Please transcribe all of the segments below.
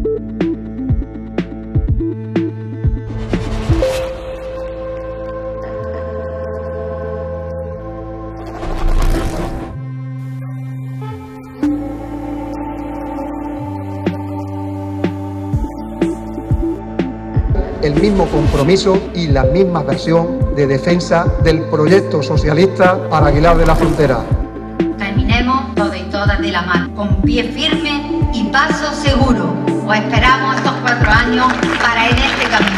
El mismo compromiso y la misma versión de defensa del proyecto socialista para Aguilar de la Frontera. Caminemos todos y todas de la mano, con pie firme y paso seguro. Os esperamos estos 4 años para ir en este camino.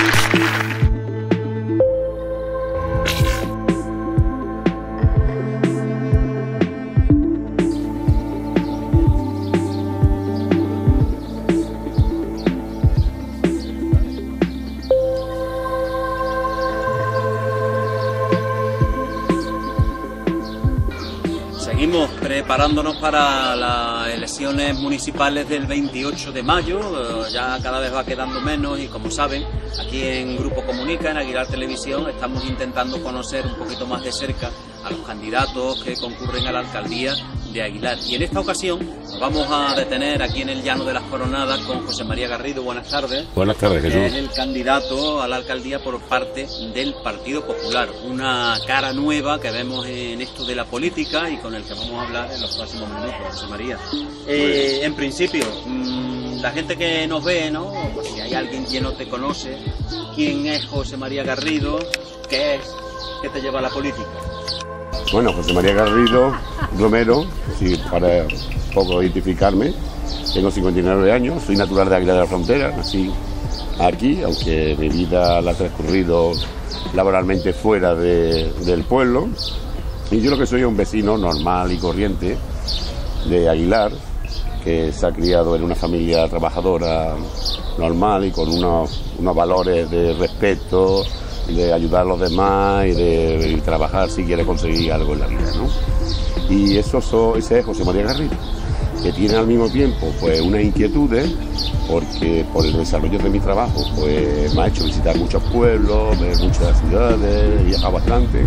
Seguimos preparándonos para las elecciones municipales del 28 de mayo, ya cada vez va quedando menos y como saben, aquí en Grupo Comunica, en Aguilar Televisión, estamos intentando conocer un poquito más de cerca a los candidatos que concurren a la alcaldía de Aguilar. Y en esta ocasión nos vamos a detener aquí en el Llano de las Coronadas con José María Garrido. Buenas tardes. Buenas tardes, Jesús. Es el candidato a la alcaldía por parte del Partido Popular. Una cara nueva que vemos en esto de la política y con el que vamos a hablar en los próximos minutos, José María. En principio, la gente que nos ve, ¿no? Pues si hay alguien que no te conoce, ¿quién es José María Garrido? ¿Qué es? ¿Qué te lleva a la política? Bueno, José María Garrido Romero, sí, para poco identificarme, tengo 59 años, soy natural de Aguilar de la Frontera, nací aquí, aunque mi vida la ha transcurrido laboralmente fuera del pueblo, y yo lo que soy es un vecino normal y corriente de Aguilar, que se ha criado en una familia trabajadora normal y con unos valores de respeto, de ayudar a los demás y de trabajar si quiere conseguir algo en la vida, ¿no? Y ese es José María Garrido, que tiene al mismo tiempo pues unas inquietudes, porque por el desarrollo de mi trabajo pues me ha hecho visitar muchos pueblos, ver muchas ciudades, he viajado bastante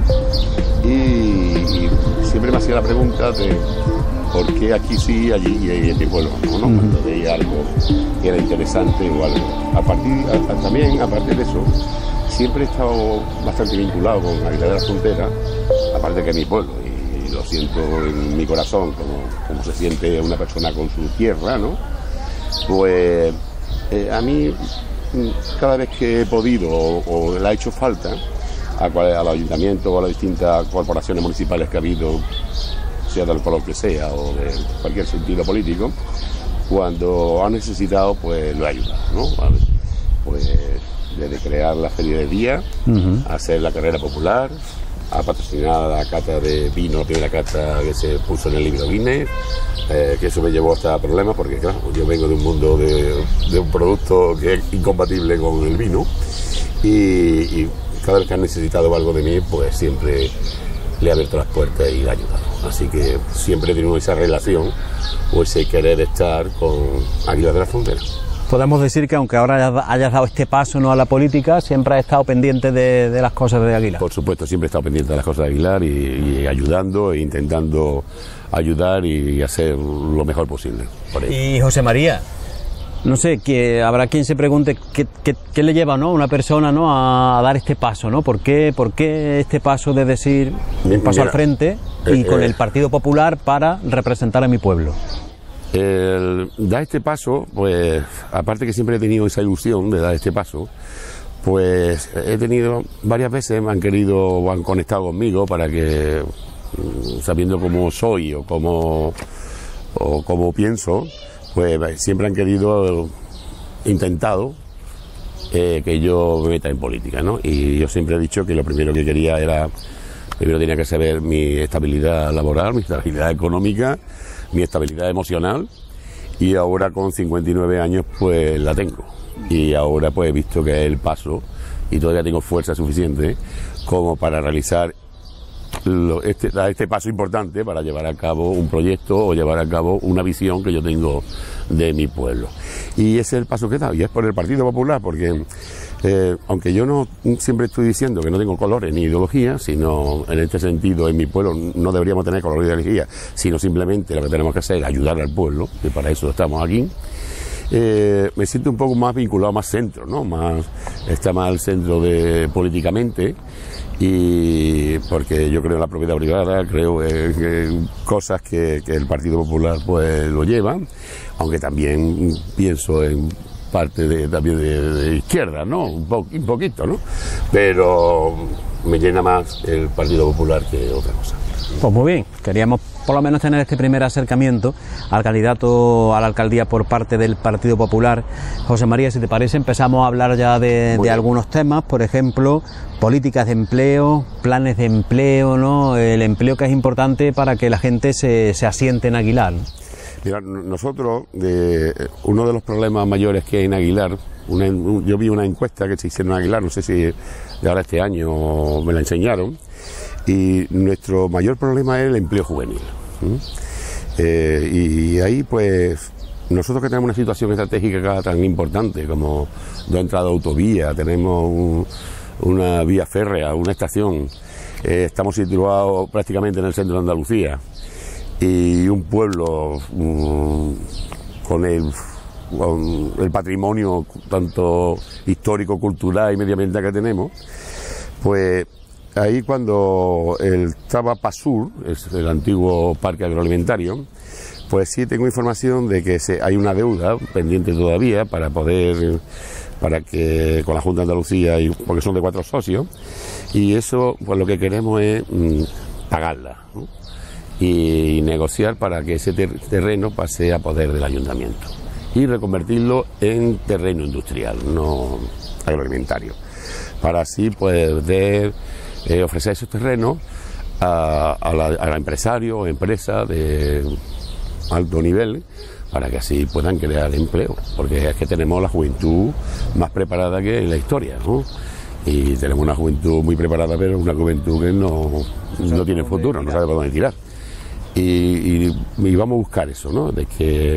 y siempre me hacía la pregunta de por qué aquí sí, allí y en mi pueblo no, ¿no? Cuando veía algo que era interesante o algo. Aparte de eso, siempre he estado bastante vinculado con Aguilar de la Frontera, aparte que es mi pueblo, y lo siento en mi corazón, como se siente una persona con su tierra, ¿no? Pues a mí, cada vez que he podido o le ha hecho falta al ayuntamiento o a las distintas corporaciones municipales que ha habido, sea del color que sea o de cualquier sentido político, cuando ha necesitado, pues lo he ayudado, ¿no? Pues desde crear la feria de día, hacer la carrera popular, a patrocinar la cata de vino, la primera cata que se puso en el libro Guinness, que eso me llevó hasta problemas porque claro, yo vengo de un mundo de un producto que es incompatible con el vino y cada vez que han necesitado algo de mí, pues siempre le he abierto las puertas y le he ayudado. Así que siempre he tenido esa relación o ese querer estar con Aguilar de la Frontera. Podemos decir que aunque ahora hayas dado este paso no a la política, siempre has estado pendiente de las cosas de Aguilar. Por supuesto, siempre he estado pendiente de las cosas de Aguilar y ayudando e intentando ayudar y hacer lo mejor posible por ello. Y José María, no sé, que habrá quien se pregunte qué le lleva, ¿no?, a una persona, ¿no?, a dar este paso, ¿no? ¿Por qué este paso de decir un paso al frente y con el Partido Popular para representar a mi pueblo? Dar este paso, pues aparte que siempre he tenido esa ilusión de dar este paso, pues he tenido varias veces, me han querido o han conectado conmigo para que, sabiendo cómo soy o cómo pienso, pues siempre han querido, intentado que yo me meta en política, ¿no? Y yo siempre he dicho que lo primero que quería era, primero tenía que saber mi estabilidad laboral, mi estabilidad económica, mi estabilidad emocional, y ahora con 59 años pues la tengo, y ahora pues he visto que es el paso y todavía tengo fuerza suficiente como para realizar este paso importante para llevar a cabo un proyecto o llevar a cabo una visión que yo tengo de mi pueblo. Y ese es el paso que he dado, y es por el Partido Popular, porque aunque yo no siempre estoy diciendo que no tengo colores ni ideología, sino en este sentido en mi pueblo no deberíamos tener colores ni ideología, sino simplemente lo que tenemos que hacer es ayudar al pueblo, que para eso estamos aquí. Me siento un poco más vinculado, más centro, ¿no? Está más al centro políticamente, y porque yo creo en la propiedad privada, creo en cosas que el Partido Popular pues lo lleva, aunque también pienso en parte también de izquierda, ¿no? Un poquito, ¿no? Pero me llena más el Partido Popular que otra cosa. Pues muy bien, queríamos por lo menos tener este primer acercamiento al candidato a la alcaldía por parte del Partido Popular. José María, si te parece, empezamos a hablar ya de algunos temas, por ejemplo, políticas de empleo, planes de empleo, ¿no? El empleo, que es importante para que la gente se asiente en Aguilar, ¿no? Mira, nosotros, uno de los problemas mayores que hay en Aguilar, yo vi una encuesta que se hicieron en Aguilar, no sé si de ahora este año me la enseñaron, y nuestro mayor problema es el empleo juvenil. Y ahí, pues, nosotros que tenemos una situación estratégica tan importante como dos entradas de autovía, tenemos una vía férrea, una estación, estamos situados prácticamente en el centro de Andalucía, y un pueblo con el patrimonio tanto histórico, cultural y medioambiental que tenemos, pues ahí cuando estaba PASUR, es el antiguo parque agroalimentario, pues sí tengo información de que hay una deuda pendiente todavía para que con la Junta de Andalucía, porque son de 4 socios, y eso pues lo que queremos es pagarla, ¿no? Y negociar para que ese terreno pase a poder del ayuntamiento y reconvertirlo en terreno industrial, no agroalimentario, para así poder ofrecer esos terrenos a empresarios o empresas de alto nivel, para que así puedan crear empleo, porque es que tenemos la juventud más preparada que en la historia, ¿no? Y tenemos una juventud muy preparada, pero una juventud que no tiene futuro, no sabe por dónde tirar. Y vamos a buscar eso, ¿no? De que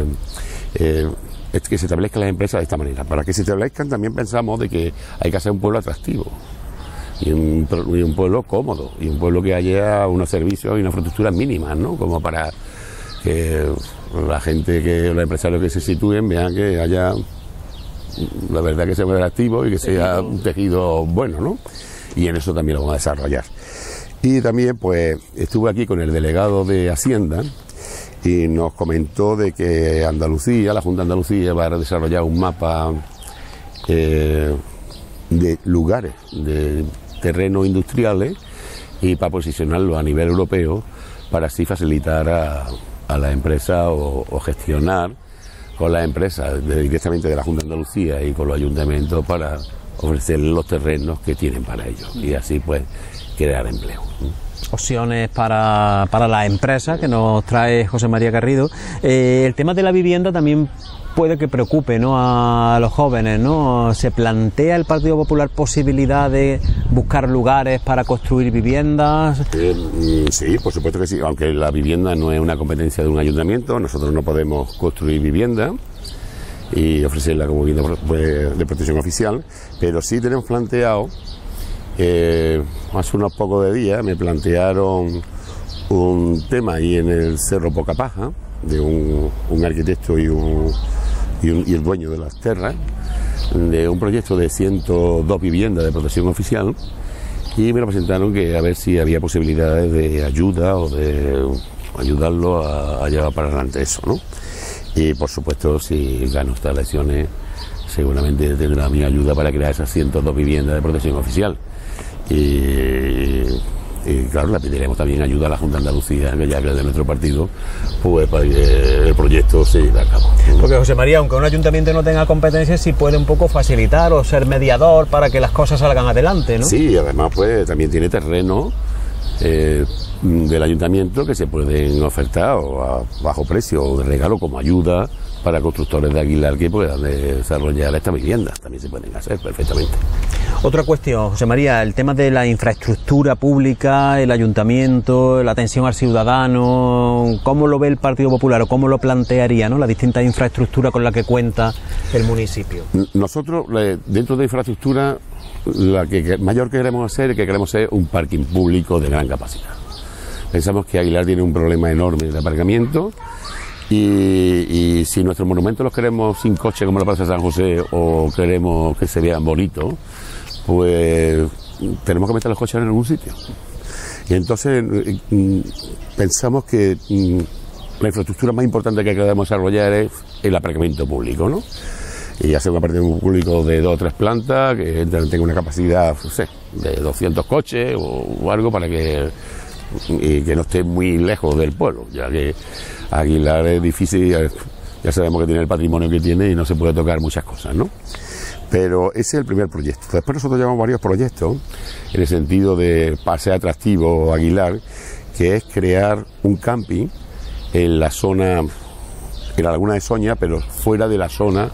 se establezcan las empresas de esta manera. Para que se establezcan también pensamos de que hay que hacer un pueblo atractivo y un pueblo cómodo, y un pueblo que haya unos servicios y una infraestructura mínima, ¿no? Como para que la gente, los empresarios que se sitúen vean que haya, la verdad, que sea muy atractivo y que sea un tejido bueno, ¿no? Y en eso también lo vamos a desarrollar. Y también, pues, estuve aquí con el delegado de Hacienda y nos comentó de que Andalucía, la Junta de Andalucía, va a desarrollar un mapa de lugares, de terrenos industriales, y para posicionarlo a nivel europeo, para así facilitar a la empresa o gestionar con las empresas directamente de la Junta de Andalucía y con los ayuntamientos para ofrecer los terrenos que tienen para ellos, y así pues crear empleo. Opciones para las empresas que nos trae José María Garrido. El tema de la vivienda también puede que preocupe, ¿no?, a los jóvenes, ¿no? ¿Se plantea el Partido Popular posibilidad de buscar lugares para construir viviendas? Sí, por supuesto que sí, aunque la vivienda no es una competencia de un ayuntamiento, nosotros no podemos construir vivienda y ofrecerla como vivienda de protección oficial, pero sí tenemos planteado, hace unos pocos días me plantearon un tema ahí en el Cerro Pocapaja, de un arquitecto y el dueño de las tierras, de un proyecto de 102 viviendas de protección oficial, y me lo presentaron que a ver si había posibilidades de ayuda o de ayudarlo a llevar para adelante eso, ¿no? Y por supuesto, si gano estas elecciones, seguramente tendrá mi ayuda para crear esas 102 viviendas de protección oficial. Y claro, le pediremos también ayuda a la Junta de Andalucía, que ya que es de nuestro partido, pues para que el proyecto se lleve a cabo. Porque, José María, aunque un ayuntamiento no tenga competencias, sí puede un poco facilitar o ser mediador para que las cosas salgan adelante, ¿no? Sí, además pues también tiene terreno del ayuntamiento que se pueden ofertar o a bajo precio o de regalo como ayuda para constructores de Aguilar que puedan desarrollar estas viviendas. También se pueden hacer perfectamente. Otra cuestión, José María, el tema de la infraestructura pública, el ayuntamiento, la atención al ciudadano, ¿cómo lo ve el Partido Popular o cómo lo plantearía, ¿no?, la distinta infraestructura con la que cuenta el municipio? Nosotros, dentro de infraestructura, la que mayor que queremos hacer es que queremos ser un parking público de gran capacidad. Pensamos que Aguilar tiene un problema enorme de aparcamiento Y si nuestros monumentos los queremos sin coche como la Plaza de San José o queremos que se vean bonitos, pues tenemos que meter los coches en algún sitio. Y entonces pensamos que la infraestructura más importante que debemos desarrollar es el aparcamiento público, ¿no? Y hacer un aparcamiento público de 2 o 3 plantas, que tenga una capacidad, no sé, de 200 coches o algo para que no esté muy lejos del pueblo, ya que Aguilar es difícil, ya sabemos que tiene el patrimonio que tiene y no se puede tocar muchas cosas, ¿no? Pero ese es el primer proyecto. Después nosotros llevamos varios proyectos en el sentido de ser atractivo Aguilar, que es crear un camping en la zona, en la Laguna de Soña, pero fuera de la zona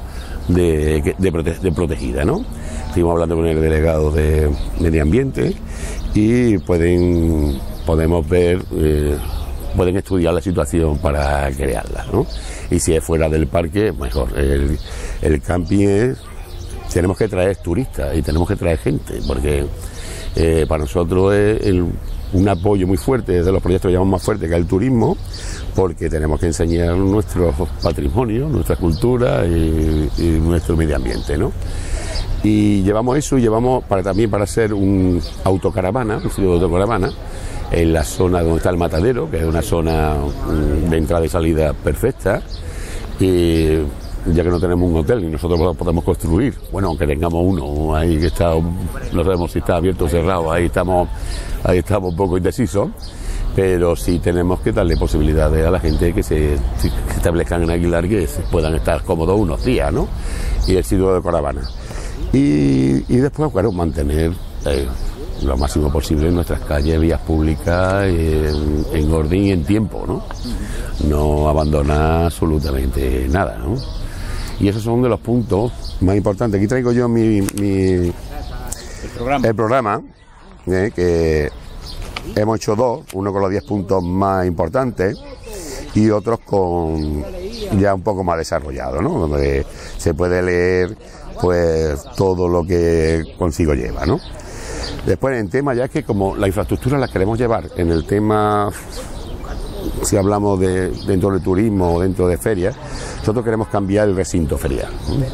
de protegida, ¿no? Estuvimos hablando con el delegado de Medio Ambiente y podemos ver, pueden estudiar la situación para crearla, ¿no? Y si es fuera del parque, mejor. El camping tenemos que traer turistas y tenemos que traer gente, porque para nosotros es un apoyo muy fuerte, de los proyectos que llamamos más fuertes, que es el turismo, porque tenemos que enseñar nuestro patrimonio, nuestra cultura y nuestro medio ambiente, ¿no? Y llevamos eso, y llevamos también para hacer un autocaravana, un sitio de autocaravana, en la zona donde está el matadero, que es una zona de entrada y salida perfecta, y ya que no tenemos un hotel y nosotros lo podemos construir, bueno, aunque tengamos uno ahí que está, no sabemos si está abierto o cerrado, ahí estamos un poco indecisos, pero sí tenemos que darle posibilidades a la gente que se establezcan en Aguilar, que puedan estar cómodos unos días, ¿no? Y el sitio de caravana. Y después, claro, mantener lo máximo posible en nuestras calles, vías públicas, en orden y en tiempo, ¿no? No abandonar absolutamente nada, ¿no? Y esos son de los puntos más importantes. Aquí traigo yo el programa, que hemos hecho 2, uno con los 10 puntos más importantes y otros con ya un poco más desarrollado, ¿no? Donde se puede leer pues todo lo que consigo lleva, ¿no? Después en tema ya es que como la infraestructura la queremos llevar en el tema, si hablamos dentro del turismo o dentro de ferias, nosotros queremos cambiar el recinto ferial,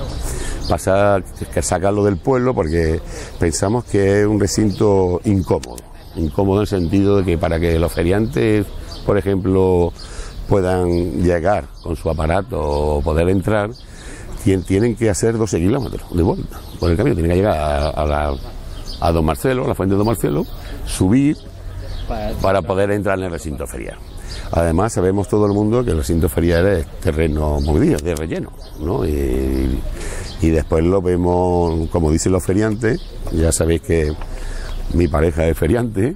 sacarlo del pueblo, porque pensamos que es un recinto incómodo en el sentido de que para que los feriantes, por ejemplo, puedan llegar con su aparato o poder entrar, tienen que hacer 12 kilómetros de vuelta por el camino, tienen que llegar a Don Marcelo, a la fuente de Don Marcelo, subir para poder entrar en el recinto ferial. Además, sabemos todo el mundo que el recinto ferial es terreno movido, de relleno, ¿no? Y después lo vemos, como dicen los feriantes, ya sabéis que mi pareja es feriante,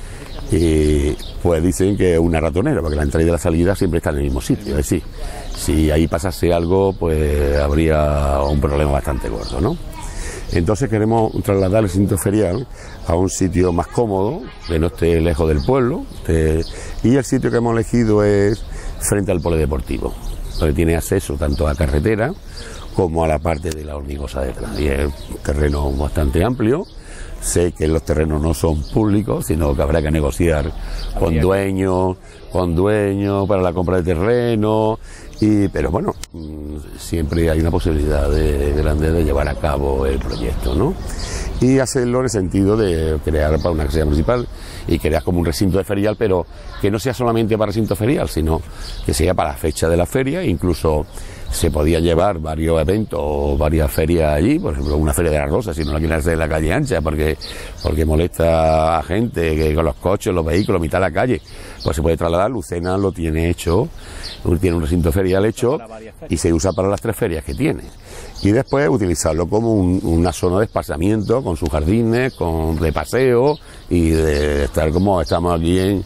y pues dicen que es una ratonera, porque la entrada y la salida siempre están en el mismo sitio. Es decir, si ahí pasase algo, pues habría un problema bastante gordo, ¿no? Entonces queremos trasladar el recinto ferial a un sitio más cómodo, que no esté lejos del pueblo, y el sitio que hemos elegido es frente al polideportivo, donde tiene acceso tanto a carretera como a la parte de la Hormigosa detrás. Y es un terreno bastante amplio. Sé que los terrenos no son públicos, sino que habrá que negociar con dueños para la compra de terreno, pero bueno, siempre hay una posibilidad grande de llevar a cabo el proyecto, ¿no? Y hacerlo en el sentido de crear para una casilla municipal y crear como un recinto de ferial, pero que no sea solamente para recinto ferial, sino que sea para la fecha de la feria. Incluso se podía llevar varios eventos o varias ferias allí, por ejemplo una feria de la Rosa, si no la quieren hacer en la calle ancha, porque molesta a gente que con los coches, los vehículos, mitad de la calle, pues se puede trasladar. Lucena lo tiene hecho, tiene un recinto ferial hecho y se usa para las 3 ferias que tiene. Y después utilizarlo como una zona de esparcimiento, con sus jardines, de paseo y de estar como estamos aquí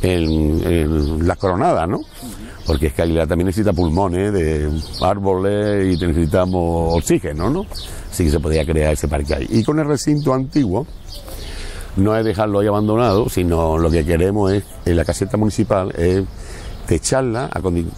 en las Coronadas, ¿no? Porque es que Aguilar también necesita pulmones de árboles y necesitamos oxígeno, ¿no? Así que se podía crear ese parque ahí. Y con el recinto antiguo, no es dejarlo ahí abandonado, sino lo que queremos es, en la caseta municipal, es techarla,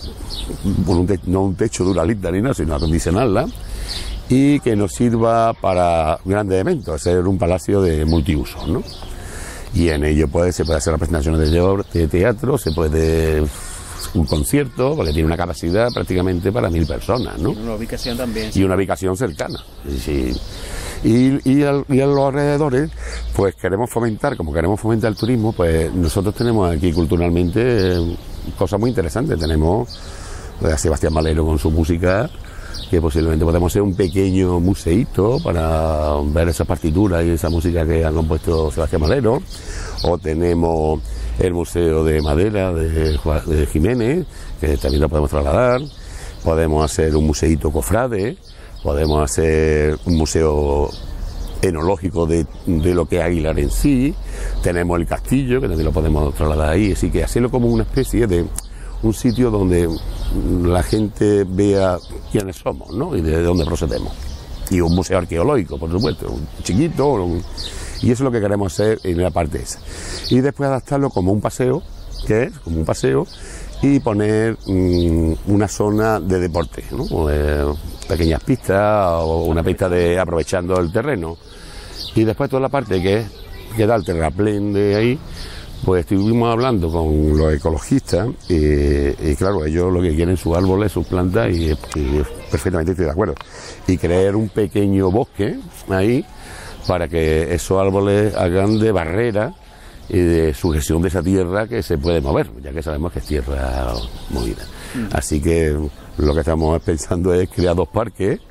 no un techo de Uralita ni nada, sino acondicionarla, y que nos sirva para grandes eventos, ser un palacio de multiusos, ¿no? Y en ello se puede hacer representaciones de teatro, se puede un concierto, porque tiene una capacidad prácticamente para 1000 personas, ¿no? Una ubicación también. Y una ubicación cercana. Sí. Y a los alrededores, pues queremos fomentar, como queremos fomentar el turismo, pues nosotros tenemos aquí culturalmente cosas muy interesantes. Tenemos a Sebastián Valero con su música, que posiblemente podemos hacer un pequeño museíto para ver esas partituras y esa música que han compuesto Sebastián Valero. O tenemos el Museo de Madera de Jiménez, que también lo podemos trasladar. Podemos hacer un museíto cofrade. Podemos hacer un museo enológico de lo que es Aguilar en sí. Tenemos el castillo, que también lo podemos trasladar ahí. Así que hacerlo como una especie de un sitio donde la gente vea quiénes somos, ¿no? Y de dónde procedemos. Y un museo arqueológico, por supuesto, un chiquito. Y eso es lo que queremos hacer en la parte esa. Y después adaptarlo como un paseo, que es como un paseo, y poner una zona de deporte, ¿no? Pequeñas pistas o una pista de aprovechando el terreno. Y después toda la parte que da el terraplén de ahí, pues estuvimos hablando con los ecologistas y claro, ellos lo que quieren sus árboles, sus plantas y perfectamente estoy de acuerdo. Y crear un pequeño bosque ahí para que esos árboles hagan de barrera y de sujeción de esa tierra que se puede mover, ya que sabemos que es tierra movida. Así que lo que estamos pensando es crear 2 parques,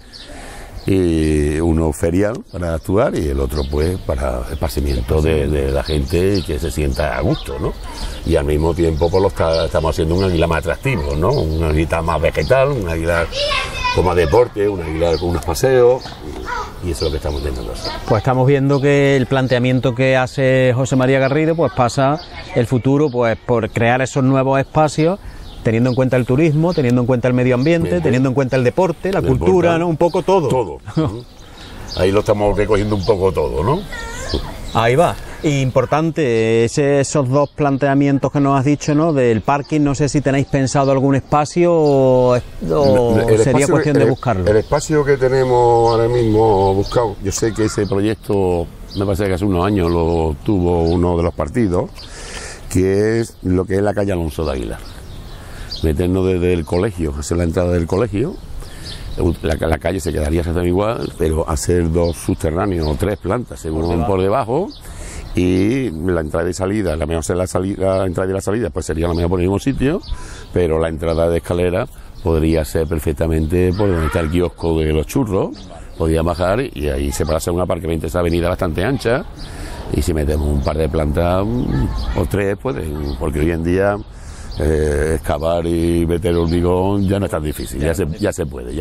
y uno ferial para actuar y el otro pues para esparcimiento de la gente y que se sienta a gusto, ¿no? Y al mismo tiempo pues estamos haciendo un águila más atractivo, ¿no? Un águila más vegetal, un águila con más deporte, un águila con unos paseos, y eso es lo que estamos intentando hacer. Pues estamos viendo que el planteamiento que hace José María Garrido pues pasa el futuro pues por crear esos nuevos espacios, teniendo en cuenta el turismo, teniendo en cuenta el medio ambiente, teniendo en cuenta el deporte, la cultura, ¿no? Un poco todo. Todo. Ahí lo estamos recogiendo un poco todo, ¿no? Ahí va. Importante, esos 2 planteamientos que nos has dicho, ¿no? Del parking, no sé si tenéis pensado algún espacio o sería cuestión de buscarlo. El espacio que tenemos ahora mismo buscado, yo sé que ese proyecto, me parece que hace unos años lo tuvo uno de los partidos, que es lo que es la calle Alonso de Aguilar. Meternos desde el colegio, hacer la entrada del colegio, la calle se quedaría exactamente igual, pero hacer 2 subterráneos o 3 plantas, según por debajo, y la entrada y salida, la mejor la entrada y la salida, pues sería la mejor por el mismo sitio, pero la entrada de escalera podría ser perfectamente por donde está el kiosco de los churros, podría bajar y ahí se puede hacer un aparcamiento, esa avenida bastante ancha, y si metemos un par de plantas o 3, pueden, porque hoy en día excavar y meter hormigón ya no es tan difícil, ya se puede.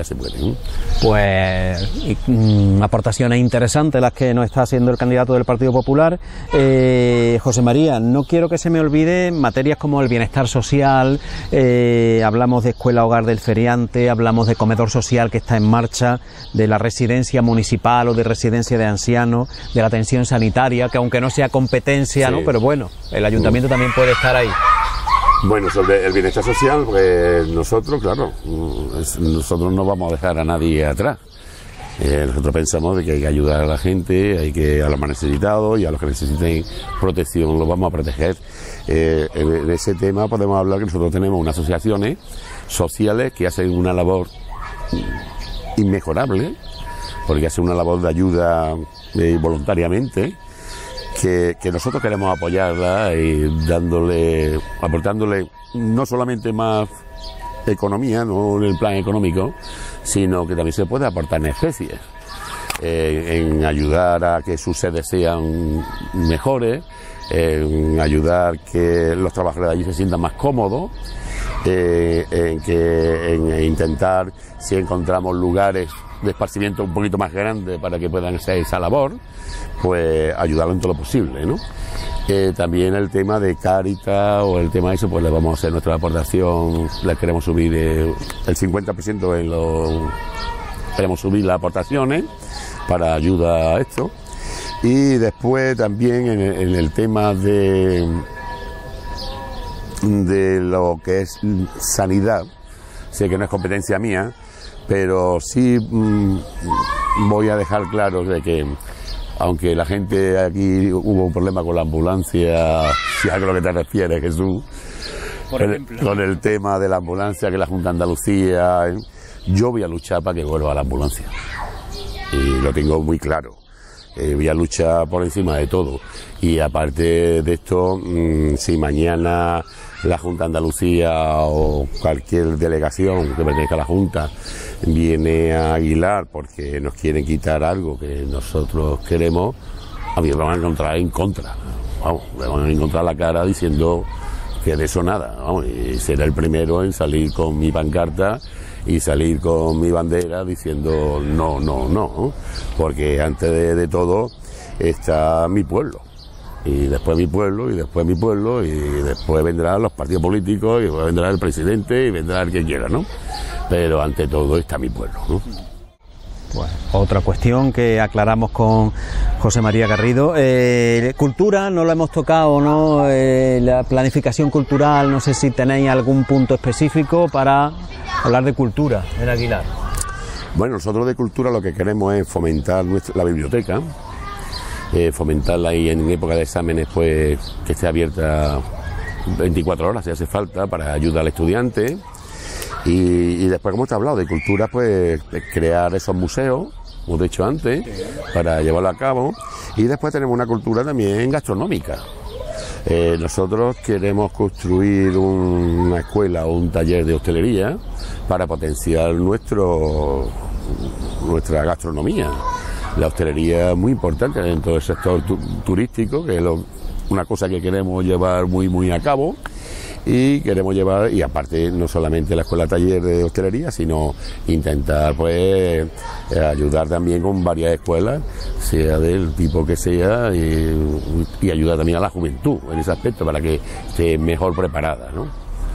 Pues aportaciones interesantes las que nos está haciendo el candidato del Partido Popular. José María, no quiero que se me olvide materias como el bienestar social, hablamos de escuela hogar del feriante, hablamos de comedor social que está en marcha, de la residencia municipal o de residencia de ancianos, de la atención sanitaria, que aunque no sea competencia, sí, ¿no? Pero bueno, el ayuntamiento también puede estar ahí. Bueno, sobre el bienestar social, pues nosotros, claro, nosotros no vamos a dejar a nadie atrás. Nosotros pensamos de que hay que ayudar a la gente, a los más necesitados y a los que necesiten protección, los vamos a proteger. En ese tema podemos hablar que nosotros tenemos unas asociaciones sociales que hacen una labor inmejorable, porque hacen una labor de ayuda voluntariamente, que nosotros queremos apoyarla y aportándole no solamente más economía, no en el plan económico, sino que también se puede aportar en especies, en ayudar a que sus sedes sean mejores, en ayudar que los trabajadores de allí se sientan más cómodos, en intentar, si encontramos lugares de esparcimiento un poquito más grandes para que puedan hacer esa labor, pues ayudarlo en todo lo posible, ¿no? También el tema de Cáritas o el tema de eso, pues le vamos a hacer nuestra aportación, le queremos subir el 50% queremos subir las aportaciones para ayuda a esto. Y después también en el tema de lo que es sanidad, sé que no es competencia mía, pero sí voy a dejar claro de que aunque la gente aquí hubo un problema con la ambulancia, si a lo que te refieres, Jesús, por ejemplo. Con el tema de la ambulancia, que la Junta de Andalucía, yo voy a luchar para que vuelva la ambulancia. Y lo tengo muy claro. Voy a luchar por encima de todo. Y aparte de esto, si mañana la Junta de Andalucía o cualquier delegación que pertenezca a la Junta viene a Aguilar porque nos quieren quitar algo que nosotros queremos, a mí me van a encontrar en contra. Vamos, me van a encontrar la cara diciendo que de eso nada. Vamos, y seré el primero en salir con mi pancarta y salir con mi bandera diciendo no, no, no, porque antes de todo está mi pueblo, y después mi pueblo, y después mi pueblo, y después vendrán los partidos políticos, y después vendrá el presidente, y vendrá el que quiera, ¿no? Pero ante todo está mi pueblo, ¿no? Bueno, otra cuestión que aclaramos con José María Garrido. Cultura, no lo hemos tocado, ¿no? La planificación cultural, no sé si tenéis algún punto específico para hablar de cultura en Aguilar. Bueno, nosotros de cultura lo que queremos es fomentar la biblioteca, fomentarla ahí en época de exámenes, pues que esté abierta 24 horas si hace falta para ayudar al estudiante. Y después, como te he hablado de cultura, pues crear esos museos, como te he dicho antes, para llevarlo a cabo. Y después tenemos una cultura también gastronómica. Nosotros queremos construir una escuela o un taller de hostelería para potenciar nuestra gastronomía. La hostelería es muy importante dentro del sector turístico, que es una cosa que queremos llevar muy a cabo. Y queremos llevar, y aparte no solamente la escuela taller de hostelería, sino intentar pues ayudar también con varias escuelas, sea del tipo que sea, y ayudar también a la juventud en ese aspecto para que esté mejor preparada, ¿no?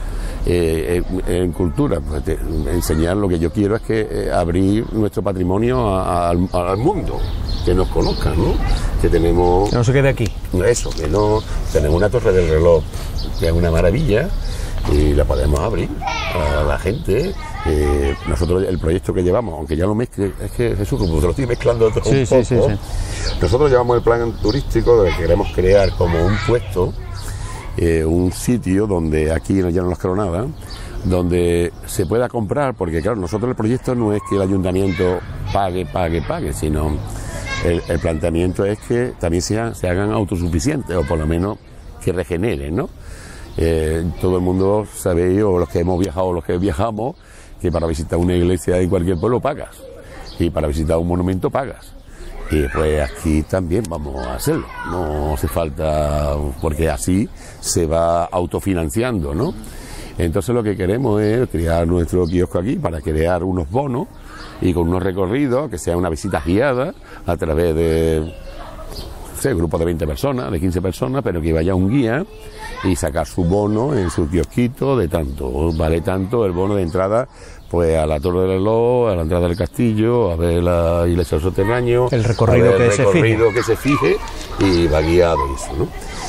En cultura, pues enseñar, lo que yo quiero es que abrir nuestro patrimonio al mundo, que nos conozcan, ¿no? Que tenemos... Que no se quede aquí. Eso, que no... Tenemos una torre del reloj, que es una maravilla, y la podemos abrir a la gente. Nosotros, el proyecto que llevamos, aunque ya lo mezcle, es que Jesús, como te lo estoy mezclando todo un poco, sí. Nosotros llevamos el plan turístico de que queremos crear como un puesto, un sitio donde aquí ya no nos quedó nada, donde se pueda comprar, porque claro, nosotros el proyecto no es que el ayuntamiento pague, sino el planteamiento es que también se hagan autosuficientes, o por lo menos que regeneren, ¿no? Todo el mundo sabe, o los que hemos viajado, o los que viajamos, que para visitar una iglesia en cualquier pueblo pagas, y para visitar un monumento pagas. Y pues aquí también vamos a hacerlo, no hace falta, porque así se va autofinanciando, ¿no? Entonces lo que queremos es crear nuestro kiosco aquí para crear unos bonos y con unos recorridos, que sea una visita guiada a través de grupos de 20 personas, de 15 personas, pero que vaya un guía y sacar su bono en su kiosquito de tanto, vale tanto el bono de entrada pues a la Torre del Reloj, a la entrada del castillo, a ver la iglesia subterránea, el recorrido que se fije, y va guiado eso, ¿no?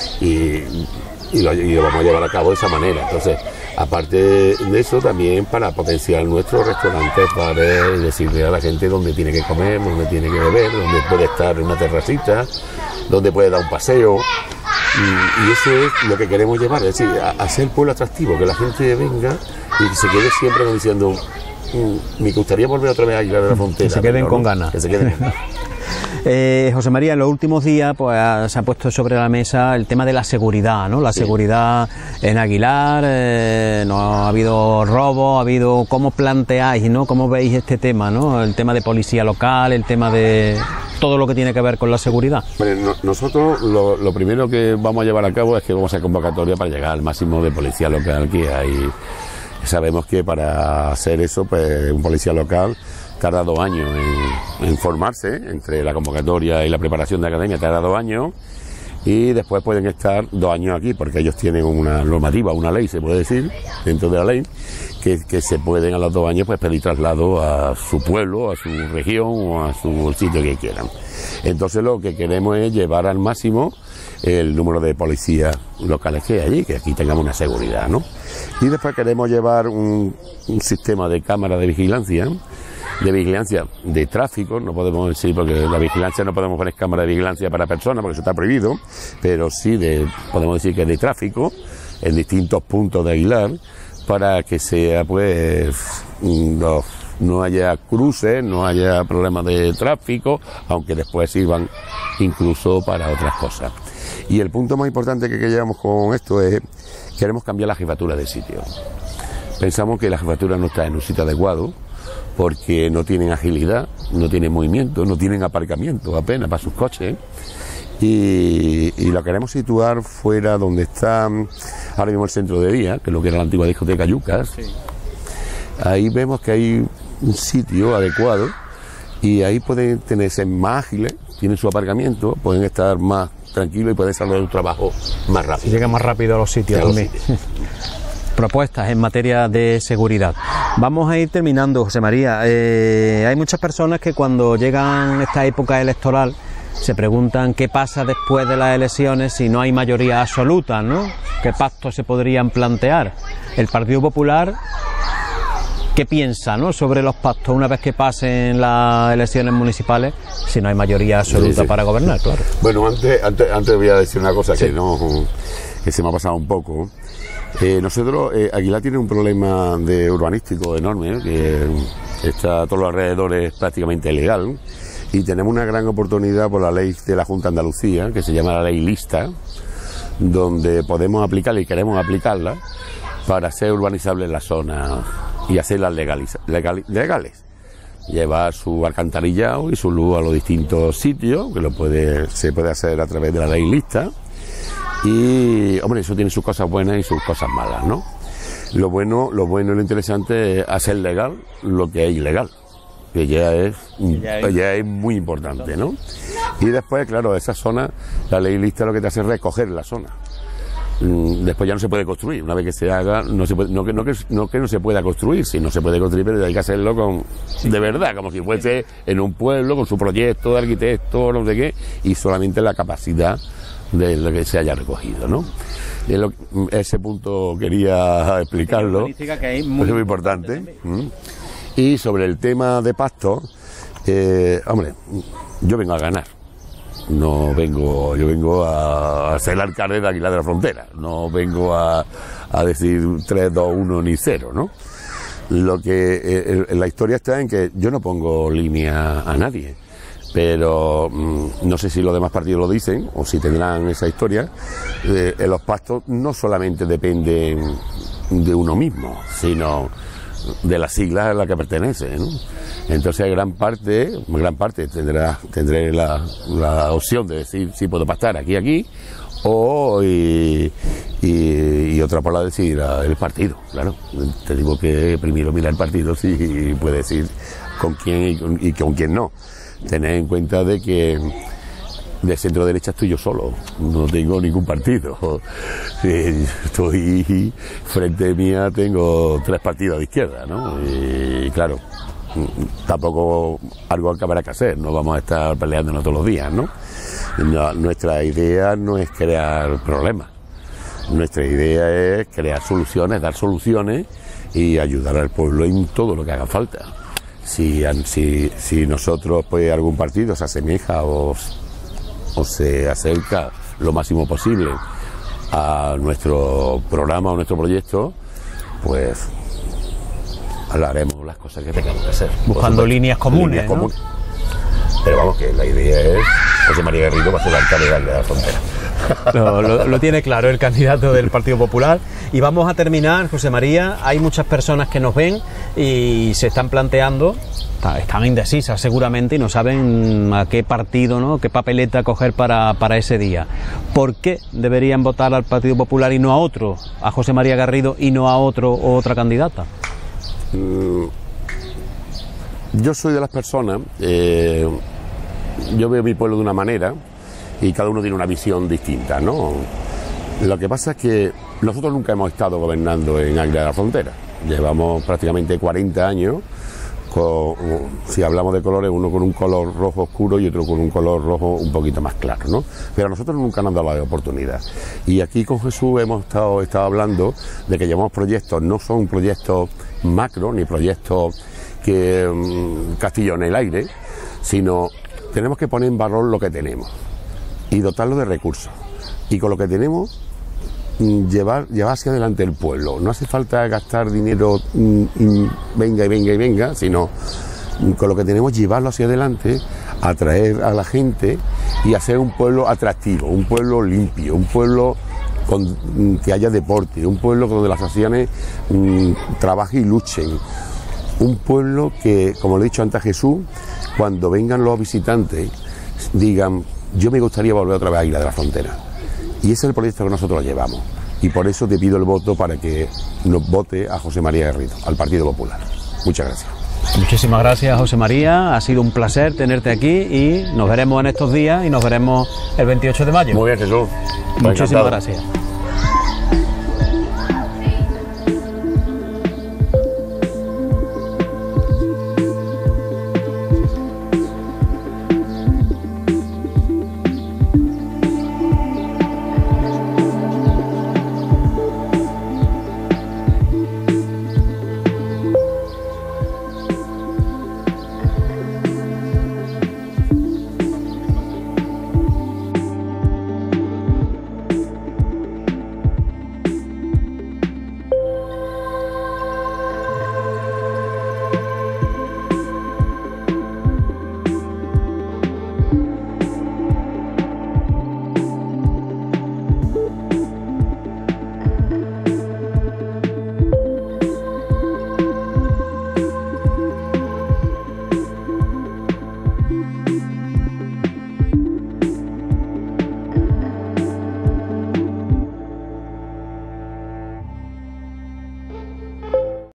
Y lo vamos a llevar a cabo de esa manera. Entonces, aparte de eso, también para potenciar nuestros restaurantes, para decirle a la gente dónde tiene que comer, dónde tiene que beber, dónde puede estar en una terracita, dónde puede dar un paseo. Y eso es lo que queremos llevar, es decir, a hacer el pueblo atractivo, que la gente venga y que se quede siempre diciendo, me gustaría volver otra vez a Aguilar de la Frontera. Que se queden con ganas. Que se queden con ganas. José María, en los últimos días pues se ha puesto sobre la mesa el tema de la seguridad, ¿no? La seguridad en Aguilar, no ha habido robo, ha habido... ¿Cómo planteáis, no? ¿Cómo veis este tema, no? El tema de policía local, el tema de todo lo que tiene que ver con la seguridad. Bueno, nosotros lo primero que vamos a llevar a cabo es que vamos a hacer convocatoria para llegar al máximo de policía local que hay. Sabemos que para hacer eso, pues un policía local tarda 2 años en formarse, entre la convocatoria y la preparación de academia tarda 2 años, y después pueden estar 2 años aquí, porque ellos tienen una normativa, una ley, se puede decir, dentro de la ley, que se pueden a los 2 años pues pedir traslado a su pueblo, a su región o a su sitio que quieran. Entonces lo que queremos es llevar al máximo el número de policías locales que hay allí, que aquí tengamos una seguridad, ¿no? Y después queremos llevar un sistema de cámara de vigilancia de tráfico, no podemos decir, porque la vigilancia no podemos poner cámara de vigilancia para personas, porque eso está prohibido, pero sí podemos decir que de tráfico, en distintos puntos de Aguilar para que sea, pues, no haya cruces, no haya problemas de tráfico, aunque después sirvan incluso para otras cosas. Y el punto más importante que llevamos con esto es, queremos cambiar la jefatura del sitio. Pensamos que la jefatura no está en un sitio adecuado, porque no tienen agilidad, no tienen movimiento, no tienen aparcamiento apenas para sus coches, y lo queremos situar fuera donde está ahora mismo el centro de día, que es lo que era la antigua discoteca Yucas. Sí. Ahí vemos que hay un sitio adecuado y ahí pueden tenerse más ágiles, tienen su aparcamiento, pueden estar más tranquilos y pueden desarrollar un trabajo más rápido. Llega más rápido a los sitios también. Propuestas en materia de seguridad. Vamos a ir terminando, José María. Hay muchas personas que cuando llegan esta época electoral se preguntan qué pasa después de las elecciones si no hay mayoría absoluta, ¿no? ¿Qué pactos se podrían plantear? El Partido Popular, ¿qué piensa, ¿no?, sobre los pactos una vez que pasen las elecciones municipales si no hay mayoría absoluta para gobernar? Claro. Bueno, antes voy a decir una cosa que se me ha pasado un poco. Nosotros, Aguilar tiene un problema urbanístico enorme, que está a todos los alrededores prácticamente ilegal, y tenemos una gran oportunidad por la ley de la Junta de Andalucía, que se llama la ley Lista, donde podemos aplicarla y queremos aplicarla para hacer urbanizables las zonas y hacerlas legales. Llevar su alcantarillado y su luz a los distintos sitios, que se puede hacer a través de la ley Lista. Y, hombre, eso tiene sus cosas buenas y sus cosas malas, ¿no? Lo bueno y lo interesante es hacer legal lo que es ilegal, que ya es muy importante, ¿no? Y después, claro, esa zona, la ley Lista lo que te hace es recoger la zona. Después ya no se puede construir. Una vez que se haga, no que no se pueda construir, sí, no se puede construir, pero hay que hacerlo de verdad, como si fuese en un pueblo, con su proyecto de arquitecto, no sé qué, y solamente la capacidad de lo que se haya recogido, ¿no? Ese punto quería explicarlo, que es muy importante. Y sobre el tema de pacto, hombre, yo vengo a ganar. Yo vengo a ser el alcalde de Aguilar de la Frontera, no vengo a decir 3, 2, 1 ni 0, ¿no? Lo que la historia está en que yo no pongo línea a nadie, pero no sé si los demás partidos lo dicen o si tendrán esa historia. Los pactos no solamente dependen de uno mismo, sino de las siglas a las que pertenece, ¿no? Entonces gran parte tendré la opción de decir si puedo pactar aquí y otra por la de decir el partido, claro. Te digo que primero mira el partido si puede decir con quién y con quién no. Tened en cuenta de que de centro derecha estoy yo solo, no tengo ningún partido. Estoy frente mía, tengo 3 partidos de izquierda, ¿no? Y claro, tampoco algo que habrá que hacer, no vamos a estar peleándonos todos los días, ¿no? Nuestra idea no es crear problemas, nuestra idea es crear soluciones, dar soluciones y ayudar al pueblo en todo lo que haga falta. Si nosotros, pues, algún partido se asemeja o se acerca lo máximo posible a nuestro programa o nuestro proyecto, pues haremos las cosas que tengamos que hacer. Buscando líneas comunes, ¿no? Pero vamos, que la idea es José María Garrido va a ser el alcalde de la Frontera. Lo tiene claro el candidato del Partido Popular. Y vamos a terminar, José María. Hay muchas personas que nos ven y se están planteando, están indecisas seguramente y no saben a qué partido, ¿no?, qué papeleta coger para ese día. ¿Por qué deberían votar al Partido Popular y no a otro, a José María Garrido y no a otro o otra candidata? Yo soy de las personas, yo veo mi pueblo de una manera y cada uno tiene una visión distinta, ¿no? Lo que pasa es que nosotros nunca hemos estado gobernando en Aguilar de la Frontera. Llevamos prácticamente 40 años, si hablamos de colores, uno con un color rojo oscuro y otro con un color rojo un poquito más claro, ¿no? Pero a nosotros nunca nos han dado la oportunidad. Y aquí con Jesús hemos estado hablando de que llevamos proyectos, no son proyectos macro ni proyectos que castillo en el aire, sino tenemos que poner en valor lo que tenemos y dotarlo de recursos. Y con lo que tenemos, llevar hacia adelante el pueblo. No hace falta gastar dinero venga, sino con lo que tenemos llevarlo hacia adelante, atraer a la gente y hacer un pueblo atractivo, un pueblo limpio, un pueblo que haya deporte, un pueblo donde las asociaciones trabajen y luchen, un pueblo que, como le he dicho antes a Jesús, cuando vengan los visitantes digan, yo me gustaría volver otra vez a Águila de la Frontera. Y ese es el proyecto que nosotros llevamos. Y por eso te pido el voto para que nos vote a José María Garrido, al Partido Popular. Muchas gracias. Muchísimas gracias, José María. Ha sido un placer tenerte aquí y nos veremos en estos días y nos veremos el 28 de mayo. Muy bien, Jesús. Muchísimas gracias.